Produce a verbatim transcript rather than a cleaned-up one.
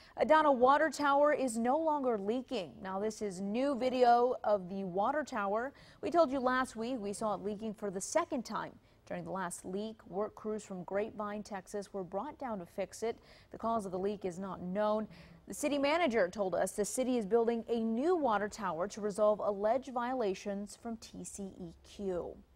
A Donna water tower is no longer leaking. Now, this is new video of the water tower. We told you last week we saw it leaking for the second time. During the last leak, work crews from Grapevine, Texas were brought down to fix it. The cause of the leak is not known. The city manager told us the city is building a new water tower to resolve alleged violations from T C E Q.